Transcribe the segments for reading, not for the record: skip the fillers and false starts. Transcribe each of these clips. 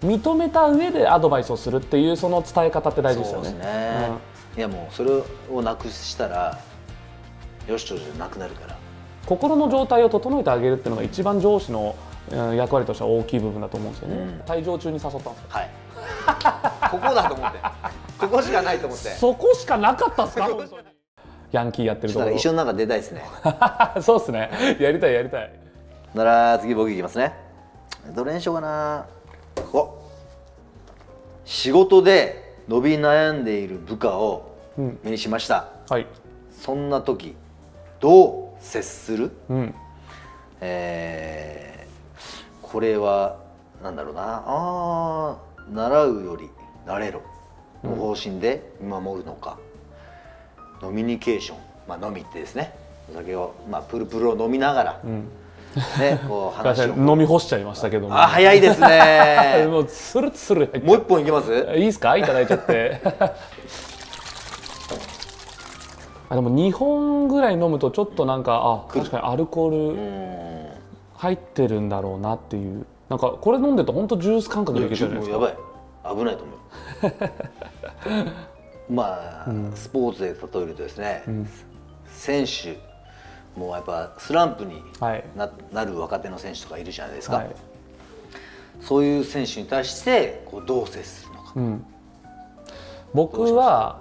認めた上でアドバイスをするっていうその伝え方って大事ですよね。 そうですね、いやもうそれをなくしたらよしとじゃなくなるから、 心の状態を整えてあげるっていうのが一番上司の役割としては大きい部分だと思うんですよね。退場中に誘ったんですよ。 はい。ここだと思って、ここしかないと思って。 そこしかなかったんですか？ヤンキーやってるところ。 一緒の中出たいですね。 そうですね。やりたいやりたい。 なら次僕いきますね。どれにしようかな。お、仕事で伸び悩んでいる部下を目にしました。 はい。 そんな時どう接する？これはなんだろうな。習うより慣れろの方針で見守るのか、ノミニケーション、飲みってですね、お酒をプルプルを飲みながら、ね、こう話を飲み干しちゃいましたけども。 早いですね。 もうスルスル。 もう一本いきます？ いいですか？いただいちゃって。でも2本ぐらい飲むとちょっとなんか確かにアルコール入ってるんだろうなっていう、なんかこれ飲んでると本当ジュース感覚でいけちゃうじゃないですか。 やばい、危ないと思う。スポーツで例えるとですね、選手もうやっぱスランプになる若手の選手とかいるじゃないですか。そういう選手に対してどう接するのか。 僕は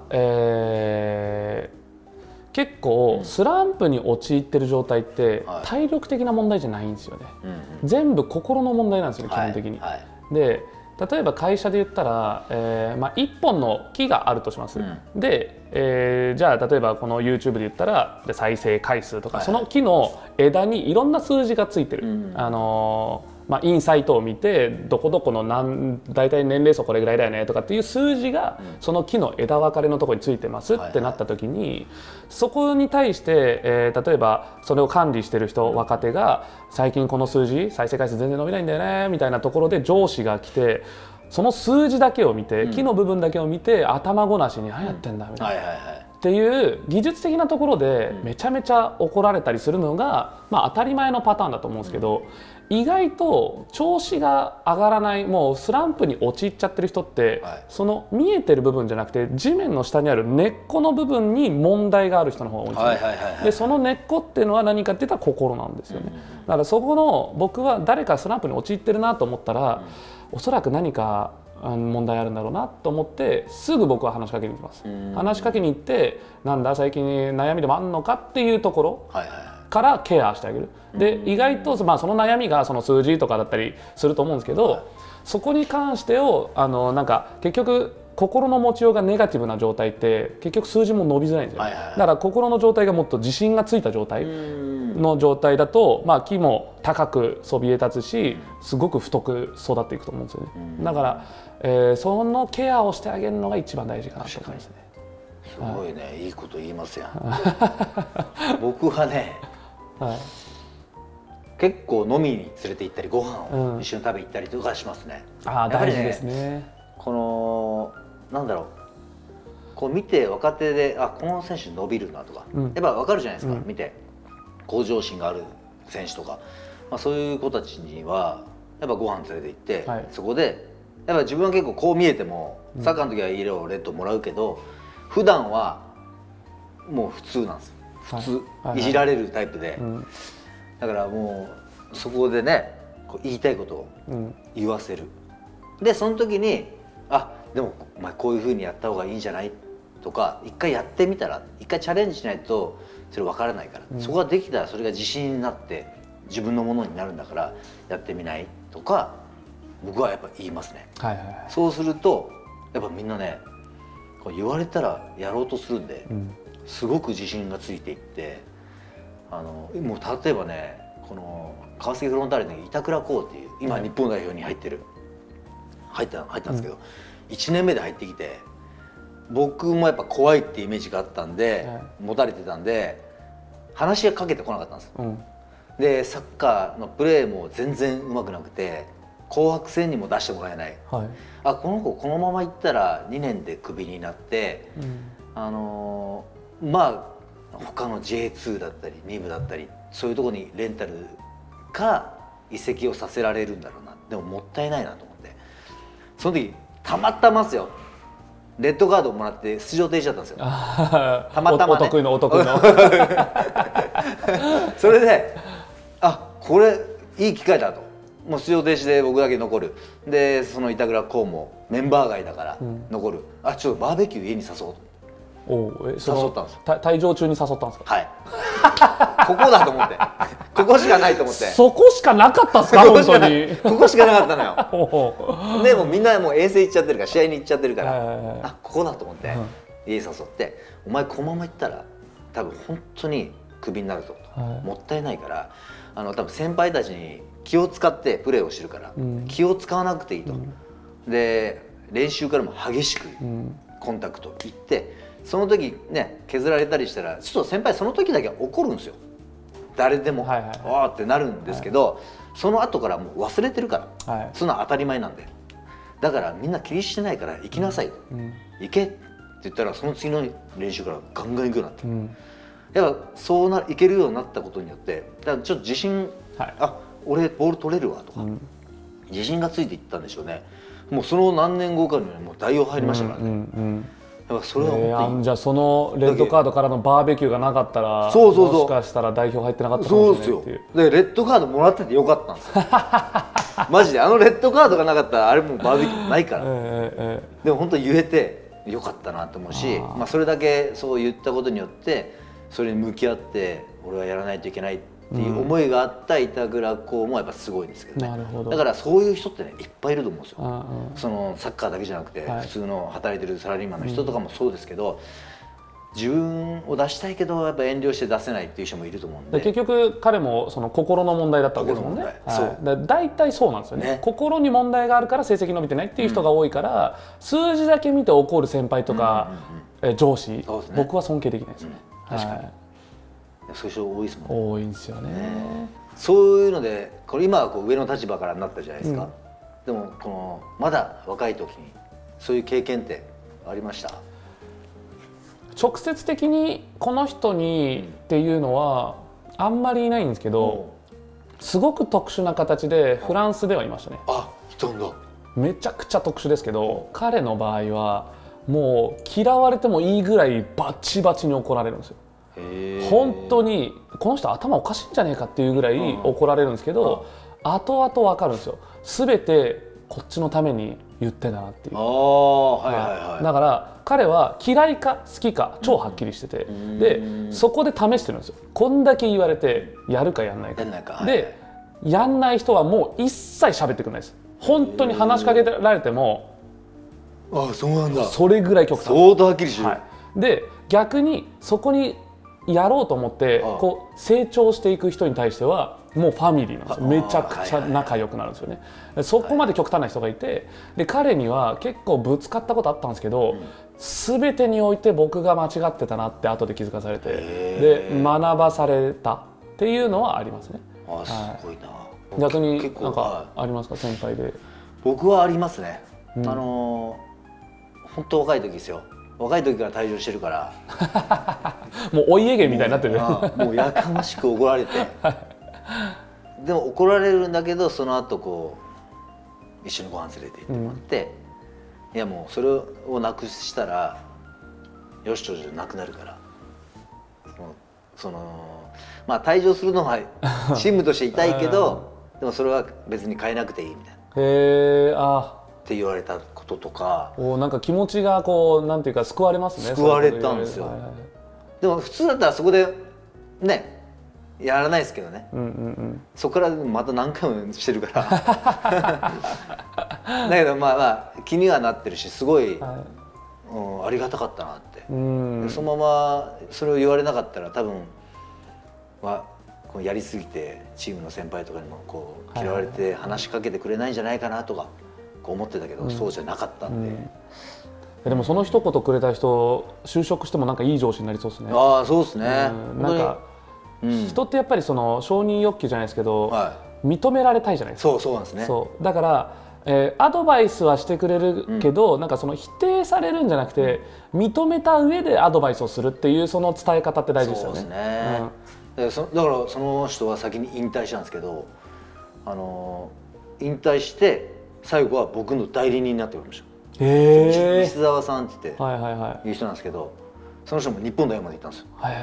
結構スランプに陥ってる状態って体力的な問題じゃないんですよね。全部心の問題なんですよね、基本的に。で例えば会社で言ったら、1本の木があるとします。で、じゃあ例えばこの YouTube で言ったら再生回数とか、その木の枝にいろんな数字がついてる。インサイトを見てどこどこの大体年齢層これぐらいだよねとかっていう数字がその木の枝分かれのところについてますってなった時に、そこに対して、例えばそれを管理してる人、若手が最近この数字再生回数全然伸びないんだよねみたいなところで上司が来てその数字だけを見て、木の部分だけを見て頭ごなしに何やってんだみたいな。っていう技術的なところでめちゃめちゃ怒られたりするのが、当たり前のパターンだと思うんですけど、意外と調子が上がらない、もうスランプに陥っちゃってる人って、その見えてる部分じゃなくて地面の下にある根っこの部分に問題がある人の方が多いんですね。でその根っこっていうのは何かっていったら心なんですよね。だからそこの僕は誰かスランプに陥ってるなと思ったら、おそらく何か問題あるんだろうなと思ってすぐ僕は話しかけに行きます。話しかけに行って、なんだ最近悩みでもあんのかっていうところからケアしてあげる。で意外とその悩みがその数字とかだったりすると思うんですけど、そこに関してをなんか結局心の持ちようがネガティブな状態って結局数字も伸びづらいんですよ。だから心の状態がもっと自信がついた状態の状態だと、木も高くそびえ立つし、すごく太く育っていくと思うんですよね。だから、そのケアをしてあげるのが一番大事かなと思いますね。 すごいね、いいこと言いますやん。僕はね、結構飲みに連れて行ったりご飯を一緒に食べ行ったりとかしますね。 大事ですね。 なんだろう、こう見て若手でこの選手伸びるなとか、やっぱ分かるじゃないですか。見て向上心がある選手とか、そういう子たちにはやっぱご飯連れて行って、そこでやっぱ自分は結構こう見えても、サッカーの時はイエローレッドもらうけど普段はもう普通なんですよ。普通いじられるタイプで、だからもうそこでね、言いたいことを言わせる。でその時にでもお前こういうふうにやった方がいいんじゃないとか、一回やってみたら、一回チャレンジしないとそれ分からないから、そこができたらそれが自信になって自分のものになるんだからやってみないとか、僕はやっぱ言いますね。そうするとやっぱみんなね、言われたらやろうとするんで、すごく自信がついていって、もう例えばね、この川崎フロンターレの板倉滉っていう今日本代表に入ったんですけど、1年目で入ってきて、僕もやっぱ怖いってイメージがあったんで、持たれてたんで話しかけてこなかったんです。でサッカーのプレーも全然うまくなくて、紅白戦にも出してもらえない、この子このままいったら2年でクビになって、他の J2 だったり2部だったりそういうところにレンタルか移籍をさせられるんだろうな、でももったいないなと思って、 その時たまたまですよ、レッドカードをもらって出場停止だったんですよ。たまたま、ね、 お得意のお得意のそれでこれいい機会だと、もう出場停止で僕だけ残る。でその板倉滉もメンバー外だから残る、ちょっとバーベキュー家に誘おうと。誘ったんですよ。 退場中に誘ったんですか？ はい。ここだと思って、ここしかないと思って。 そこしかなかったんですか？本当にここしかなかったのよ。でもみんなもう遠征行っちゃってるから、試合に行っちゃってるから、ここだと思って家に誘って「お前このまま行ったら多分本当にクビになるぞ」と、もったいないから多分先輩たちに気を使ってプレーをしてるから、気を使わなくていいと。で練習からも激しくコンタクト行って、その時ね削られたりしたらちょっと先輩その時だけは怒るんですよ。誰でも「ああ」ってなるんですけど、その後からもう忘れてるから、そんな当たり前なんで、だからみんな気にしてないから行きなさい、行けって言ったらその次の練習からガンガン行くようになって、やっぱそう行けるようになったことによって、だからちょっと自信、俺ボール取れるわとか、自信がついていったんでしょうね。もうその何年後かにもう代表入りましたからね。それは本当にじゃあそのレッドカードからのバーベキューがなかったら、もしかしたら代表入ってなかったかもしれないっていう。 でレッドカードもらっててよかったんですよ。マジでレッドカードがなかったらあれもうバーベキューないから。でも本当言えてよかったなと思うし、それだけそう言ったことによってそれに向き合って俺はやらないといけないっていう思いがあった板倉滉もやっぱすごいですけどね。だからそういう人ってねいっぱいいると思うんですよ。そのサッカーだけじゃなくて普通の働いてるサラリーマンの人とかもそうですけど、自分を出したいけどやっぱ遠慮して出せないっていう人もいると思うんで、 結局彼もその心の問題だったわけですもんね。大体そうなんですよね。心に問題があるから成績伸びてないっていう人が多いから、数字だけ見て怒る先輩とか上司、僕は尊敬できないですよね。 確かにそういう人多いですもんね。 多いんですよね。 そういうのでこれ今は上の立場からになったじゃないですか。でもこのまだ若い時にそういう経験ってありました？ 直接的にこの人にっていうのはあんまりいないんですけど、すごく特殊な形でフランスではいましたね。 いたんだ。めちゃくちゃ特殊ですけど、彼の場合はもう嫌われてもいいぐらいバチバチに怒られるんですよ。本当にこの人頭おかしいんじゃねえかっていうぐらい怒られるんですけど、後々分かるんですよ。全てこっちのために言ってたなっていう。だから彼は嫌いか好きか超はっきりしてて、でそこで試してるんですよ。こんだけ言われてやるかやんないかで、やんない人はもう一切喋ってくれないです。本当に話しかけられてもそうなんだ、 それぐらい極端、 相当はっきりしてる。 で逆にそこにやろうと思ってこう成長していく人に対してはもうファミリーなんですよ。めちゃくちゃ仲良くなるんですよね。そこまで極端な人がいて、で彼には結構ぶつかったことあったんですけど、全てにおいて僕が間違ってたなって後で気づかされて、で学ばされたっていうのはありますね。 すごいな。 逆になんかありますか、先輩で？ 僕はありますね。本当若い時ですよ。若い時から退場してるからもうお家芸みたいになってる。 もうやかましく怒られてでも怒られるんだけど、その後こう一緒にご飯連れて行ってもらって、いやもうそれをなくしたらよしとじゃなくなるから、まあ退場するのはチームとして痛いけどでもそれは別に変えなくていいみたいなって言われたこととか、 なんか気持ちがこうなんていうか救われますね。 救われたんですよ。でも普通だったらそこでねやらないですけどね、そこからまた何回もしてるからだけどまあ気にはなってるし、すごい、ありがたかったなって。そのままそれを言われなかったら多分こうやりすぎてチームの先輩とかにもこう嫌われて話しかけてくれないんじゃないかなとかこう思ってたけど、そうじゃなかったんで。 でもその一言くれた人就職してもなんかいい上司になりそうですね。 そうですね。 なんか人ってやっぱりその承認欲求じゃないですけど、認められたいじゃないですか。 そうなんですね。 だから、アドバイスはしてくれるけど、なんかその否定されるんじゃなくて、認めた上でアドバイスをするっていうその伝え方って大事ですよね。 そうですね。だからその人は先に引退したんですけど、引退して最後は僕の代理人になってくれました。西澤さんって言っていう人なんですけど、その人も日本代表まで行ったんです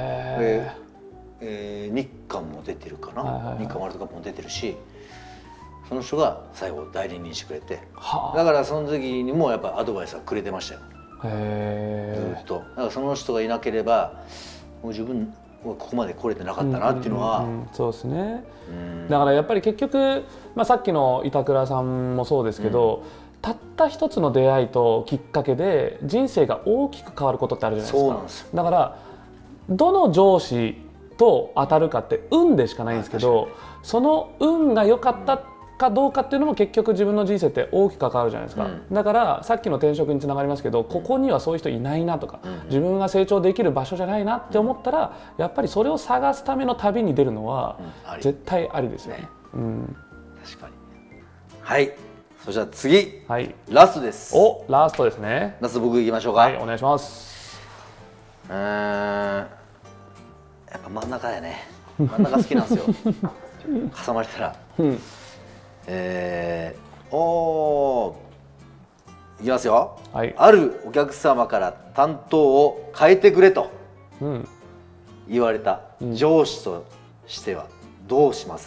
よ。日韓も出てるかな、日韓ワールドカップも出てるし、その人が最後代理人してくれて、だからその時にもやっぱアドバイスはくれてましたよ、ずっと。だからその人がいなければもう自分はここまで来れてなかったなっていうのは。 そうですね。だからやっぱり結局、さっきの板倉さんもそうですけど、たった一つの出会いときっかけで人生が大きく変わることってあるじゃないですか。 そうなんですよ。 だからどの上司と当たるかって運でしかないんですけど、その運が良かったかどうかっていうのも結局自分の人生って大きく関わるじゃないですか。だからさっきの転職につながりますけど、ここにはそういう人いないなとか、自分が成長できる場所じゃないなって思ったら、やっぱりそれを探すための旅に出るのは絶対ありですよね。 確かに。はい、そしたら次、ラストです。 お、ラストですね。 ラスト僕行きましょうか。 はい、お願いします。 やっぱ真ん中だよね。真ん中好きなんですよ。挟まれたら。いきますよ。あるお客様から担当を変えてくれと言われた上司としてはどうします？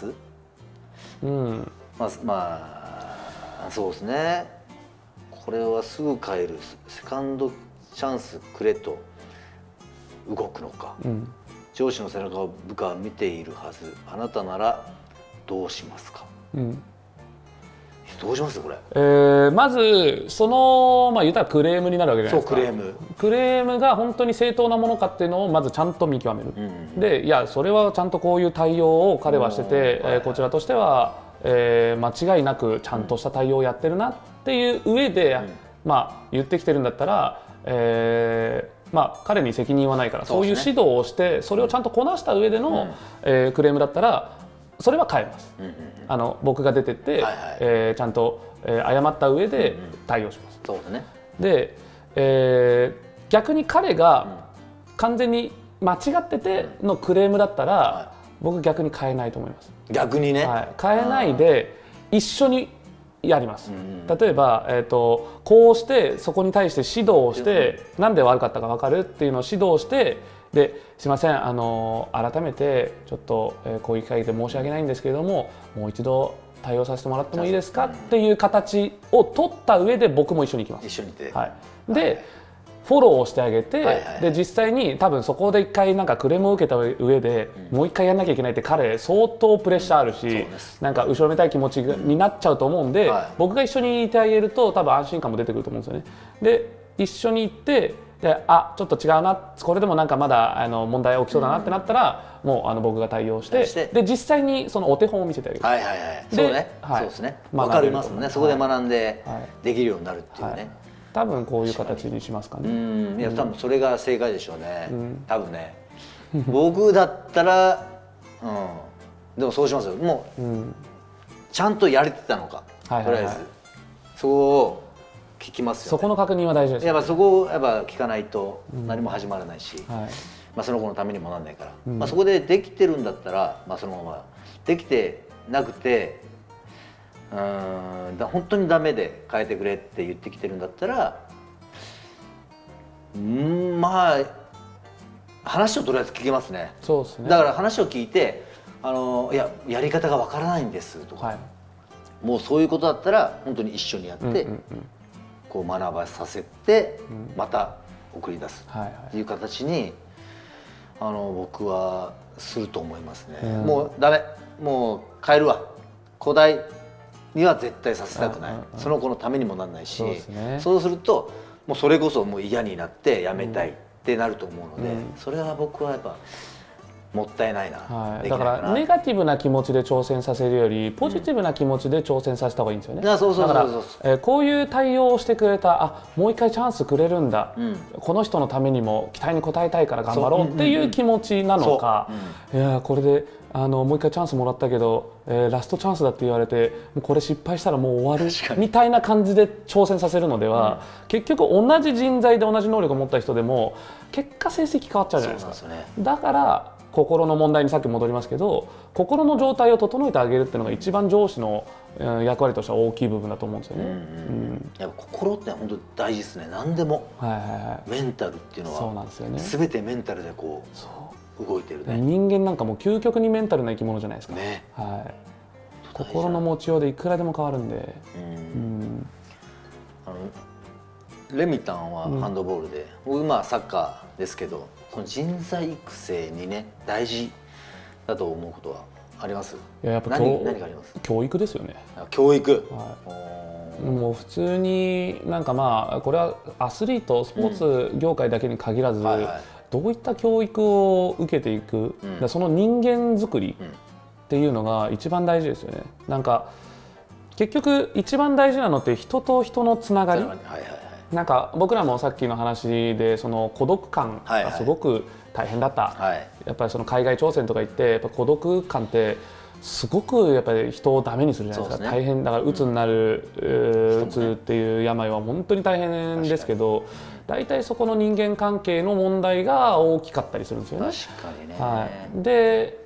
そうですね。これはすぐ変える、セカンドチャンスくれと動くのか、上司の背中を部下は見ているはず、あなたならどうしますか？どうしますこれ？ まずその言ったらクレームになるわけじゃないですか。クレームが本当に正当なものかっていうのをまずちゃんと見極める。で、いやそれはちゃんとこういう対応を彼はしてて、こちらとしては間違いなくちゃんとした対応をやってるなっていう上で、言ってきてるんだったら、彼に責任はないから、そういう指導をしてそれをちゃんとこなした上での、クレームだったらそれは変えます。僕が出てって、ちゃんと、謝った上で対応します。 そうですね。 で、逆に彼が完全に間違っててのクレームだったら、僕逆に変えないと思います。 逆にね、 変えないで一緒にやります。例えば、こうしてそこに対して指導をして、なんで悪かったか分かるっていうのを指導して、ですいません、改めてちょっと、こういう機会で申し訳ないんですけれども、もう一度対応させてもらってもいいですかっていう形を取った上で僕も一緒に行きます。 一緒に行って、 でフォローをしてあげて、で実際に多分そこで一回なんかクレームを受けた上で、もう一回やんなきゃいけないって彼相当プレッシャーあるし、なんか後ろめたい気持ちになっちゃうと思うんで、僕が一緒にいてあげると多分安心感も出てくると思うんですよね。で一緒に行って、でちょっと違うな、これでもなんかまだ問題起きそうだなってなったら、もう僕が対応して、で実際にそのお手本を見せてあげる。 そうね、そうですね。分かりますもんね。そこで学んでできるようになるっていうね。 多分こういう形にしますかね。 いや多分それが正解でしょうね。多分ね。僕だったら、でもそうしますよ。もうちゃんとやれてたのか、とりあえずそこを聞きますよね。 そこの確認は大事です。 やっぱそこをやっぱ聞かないと何も始まらないし、その子のためにもなんないから、そこでできてるんだったら、そのままできてなくて。本当にダメで変えてくれって言ってきてるんだったら、話をとりあえず聞けますね。 そうですね。 だから話を聞いて、いややり方がわからないんですとか、もうそういうことだったら本当に一緒にやって、こう学ばさせて、また送り出すっていう形に僕はすると思いますね。もうダメ、もう変えるわ、古代には絶対させたくない、その子のためにもなんないし、そうするともうそれこそもう嫌になってやめたいってなると思うので、それは僕はやっぱもったいないな。 だからネガティブな気持ちで挑戦させるよりポジティブな気持ちで挑戦させた方がいいんですよね。だからこういう対応をしてくれた、もう一回チャンスくれるんだ、この人のためにも期待に応えたいから頑張ろうっていう気持ちなのか、いやこれでもう一回チャンスもらったけど、ラストチャンスだって言われてこれ失敗したらもう終わるみたいな感じで挑戦させるのでは、結局同じ人材で同じ能力を持った人でも結果成績変わっちゃうじゃないですか。だから心の問題にさっき戻りますけど、心の状態を整えてあげるっていうのが一番上司の役割としては大きい部分だと思うんですよね。 やっぱ心って本当大事ですね。何でも、メンタルっていうのはそうなんですよね。全てメンタルでこう動いてるね。 人間なんかもう究極にメンタルな生き物じゃないですか。ね、心の持ちようでいくらでも変わるんで。 レミタンはハンドボールで、僕サッカーですけど、その人材育成にね大事だと思うことはあります？ いや、やっぱ何があります？ 教育ですよね。 教育。 もう普通になんかこれはアスリートスポーツ業界だけに限らず、どういった教育を受けていく、その人間作りっていうのが一番大事ですよね。なんか結局一番大事なのって人と人のつながり。なんか僕らもさっきの話でその孤独感がすごく大変だった、やっぱりその海外挑戦とか行ってやっぱ孤独感ってすごくやっぱり人をダメにするじゃないですか。大変だから鬱になる、鬱っていう病は本当に大変ですけど、大体そこの人間関係の問題が大きかったりするんですよね。 確かにね。 で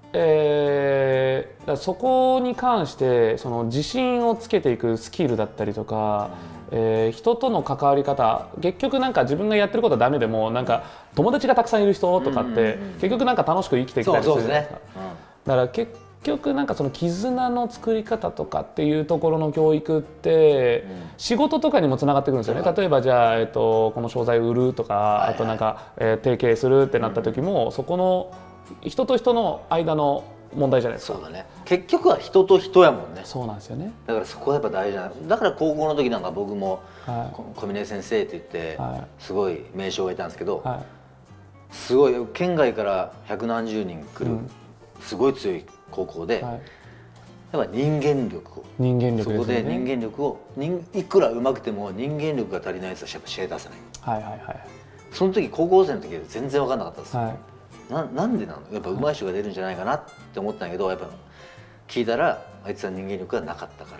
そこに関してその自信をつけていくスキルだったりとか、人との関わり方、結局なんか自分がやってることはダメでもなんか友達がたくさんいる人とかって結局なんか楽しく生きてきたりするじゃないですか。だから結局なんかその絆の作り方とかっていうところの教育って仕事とかにもつながってくるんですよね。例えばじゃあ、この商材を売るとか、あとなんか、提携するってなった時も、そこの人と人の間の問題じゃないですか。 そうだね。結局は人と人やもんね。 そうなんですよね。 だからそこはやっぱ大事な。だから高校の時なんか僕も小峰先生って言ってすごい名称がいたんですけど、すごい県外から百何十人来るすごい強い高校で、やっぱ人間力を、そこで人間力をいくら上手くても人間力が足りないやつはやっぱ試合出せない。その時高校生の時は全然分かんなかったです。なんでなの？やっぱ上手い人が出るんじゃないかなって思ったんだけど、やっぱ聞いたらあいつは人間力がなかったから、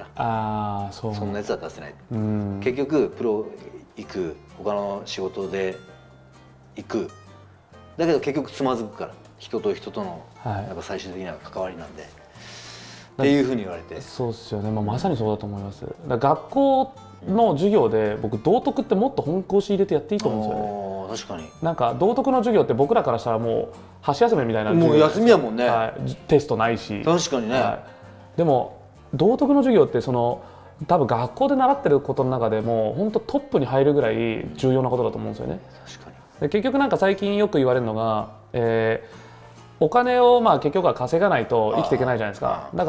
そんなやつは出せない。結局プロ行く、他の仕事で行く、だけど結局つまずくから、人と人とのやっぱ最終的な関わりなんでっていうふうに言われて。 そうですよね。まさにそうだと思います。だから学校の授業で僕道徳ってもっと本腰入れてやっていいと思うんですよね。 確かに。 なんか道徳の授業って僕らからしたらもう箸休めみたいな、 もう休みやもんね。 テストないし。 確かにね。 でも道徳の授業ってその多分学校で習ってることの中でも本当トップに入るぐらい重要なことだと思うんですよね。 確かに。 で結局なんか最近よく言われるのが、お金を結局は稼がないと生きていけないじゃないですか。だから、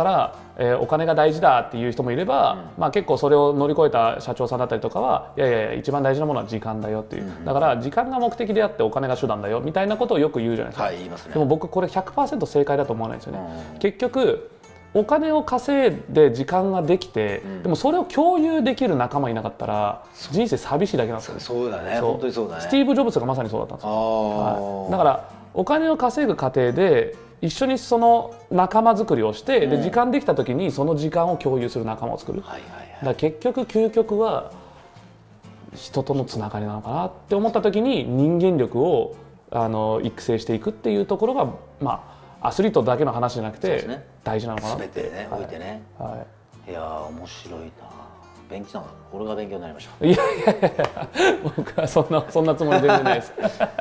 お金が大事だっていう人もいれば、結構それを乗り越えた社長さんだったりとかはいやいや一番大事なものは時間だよっていう、だから時間が目的であってお金が手段だよみたいなことをよく言うじゃないですか。 言いますね。 でも僕これ 100% 正解だと思わないんですよね。結局お金を稼いで時間ができて、でもそれを共有できる仲間いなかったら人生寂しいだけなんですよね。 そうだね。本当にそうだね。 スティーブ・ジョブズがまさにそうだったんですよ。だからお金を稼ぐ過程で一緒にその仲間作りをして、で時間できた時にその時間を共有する仲間を作る。だから結局究極は人とのつながりなのかなって思った時に人間力を育成していくっていうところがアスリートだけの話じゃなくて大事なのかなって。 全てね、置いてね。いや面白いな。勉強俺が勉強になりました。 いや僕はそんなつもり全然ないです。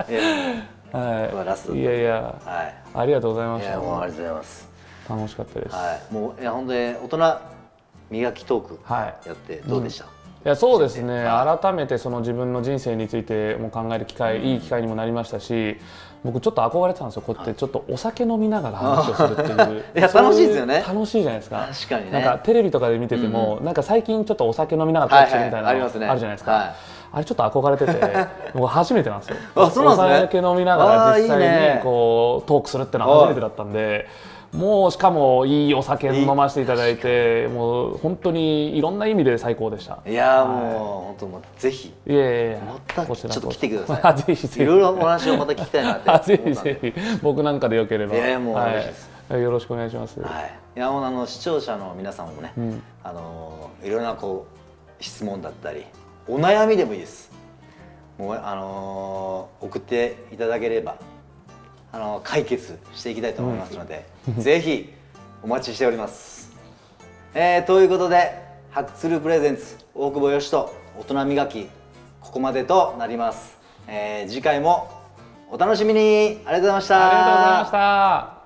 いやいや、ありがとうございました。 もうありがとうございます。 楽しかったです。 もう本当に大人磨きトークやってどうでした？ いやそうですね。改めてその自分の人生についても考える機会、いい機会にもなりましたし、僕ちょっと憧れてたんですよ。こうやってちょっとお酒飲みながら話をするっていう。 いや楽しいですよね。 楽しいじゃないですか。 確かにね。 なんかテレビとかで見てても、なんか最近ちょっとお酒飲みながらトークしてるみたいなのあるじゃないですか。あれちょっと憧れてて、僕初めてなんですよ。お酒飲みながら実際にこうトークするってのは初めてだったんで、もうしかもいいお酒飲ませていただいて、もう本当にいろんな意味で最高でした。 いやもう本当ぜひ。 いやいやまたちょっと来てください。 ぜひぜひ。 いろいろお話をまた聞きたいなって。 ぜひぜひ。僕なんかでよければ。 いやもう嬉しいです。 よろしくお願いします。 いやもう視聴者の皆さんもね、いろんなこう質問だったりお悩みでもいいです。もう送っていただければ解決していきたいと思いますので、ぜひお待ちしております。ということでハックツループレゼンツ大久保嘉人大人磨き、ここまでとなります。次回もお楽しみに。ありがとうございました。 ありがとうございました。